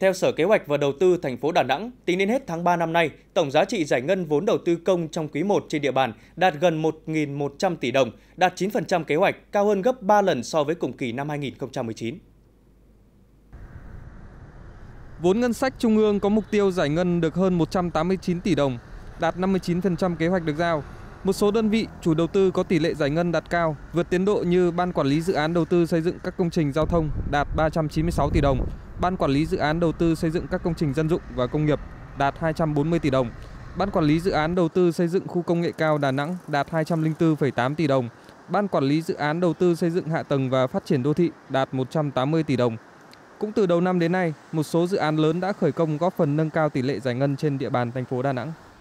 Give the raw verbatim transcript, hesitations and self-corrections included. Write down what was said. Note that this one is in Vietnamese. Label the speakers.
Speaker 1: Theo Sở Kế hoạch và Đầu tư thành phố Đà Nẵng, tính đến hết tháng ba năm nay, tổng giá trị giải ngân vốn đầu tư công trong quý một trên địa bàn đạt gần một nghìn một trăm tỷ đồng, đạt chín phần trăm kế hoạch, cao hơn gấp ba lần so với cùng kỳ năm hai nghìn không trăm mười chín.
Speaker 2: Vốn ngân sách trung ương có mục tiêu giải ngân được hơn một trăm tám mươi chín tỷ đồng, đạt năm mươi chín phần trăm kế hoạch được giao. Một số đơn vị, chủ đầu tư có tỷ lệ giải ngân đạt cao, vượt tiến độ như Ban Quản lý Dự án Đầu tư xây dựng các công trình giao thông đạt ba trăm chín mươi sáu tỷ đồng, Ban Quản lý Dự án Đầu tư xây dựng các công trình dân dụng và công nghiệp đạt hai trăm bốn mươi tỷ đồng, Ban Quản lý Dự án Đầu tư xây dựng khu công nghệ cao Đà Nẵng đạt hai trăm lẻ bốn phẩy tám tỷ đồng, Ban Quản lý Dự án Đầu tư xây dựng hạ tầng và phát triển đô thị đạt một trăm tám mươi tỷ đồng. Cũng từ đầu năm đến nay, một số dự án lớn đã khởi công góp phần nâng cao tỷ lệ giải ngân trên địa bàn thành phố Đà Nẵng.